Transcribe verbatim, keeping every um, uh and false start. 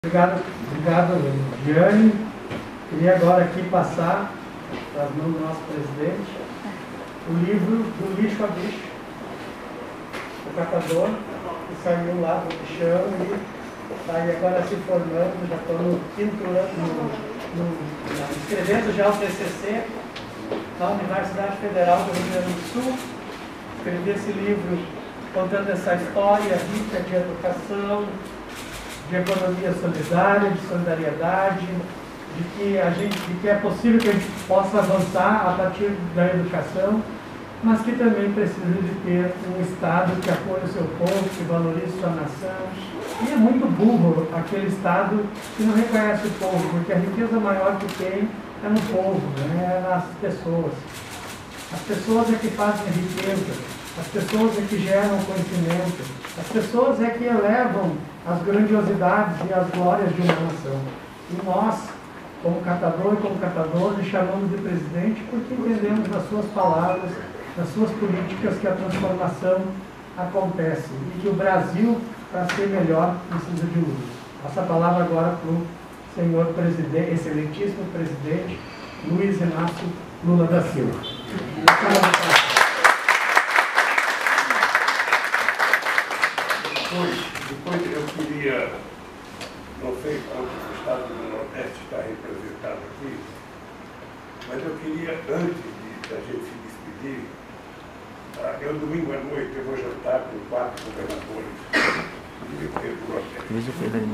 Obrigado, obrigado, Diane. Queria agora aqui passar para as mãos do nosso presidente o livro Do Lixo a Bicho, o catador, que saiu lá do lixão e está aí agora se formando, já estou no quinto ano, no, no, escrevendo já o T C C na Universidade Federal do Rio Grande do Sul. Escrevi esse livro contando essa história rica de educação, de economia solidária, de solidariedade, de que, a gente, de que é possível que a gente possa avançar a partir da educação, mas que também precisa de ter um Estado que apoie o seu povo, que valorize sua nação. E é muito burro aquele Estado que não reconhece o povo, porque a riqueza maior que tem é no povo, né? É nas pessoas. As pessoas é que fazem a riqueza, as pessoas é que geram o conhecimento, as pessoas é que elevam as grandiosidades e as glórias de uma nação. E nós, como catador e como catadores, chamamos de presidente porque entendemos nas suas palavras, nas suas políticas, que a transformação acontece e que o Brasil, para ser melhor, precisa de luz. Passa a palavra agora para o senhor presidente, excelentíssimo presidente Luiz Inácio Lula da Silva. Depois, depois eu queria, não sei quanto o Estado do Nordeste está representado aqui, mas eu queria, antes de, da gente se despedir, ah, eu domingo à noite eu vou jantar com quatro governadores do Nordeste.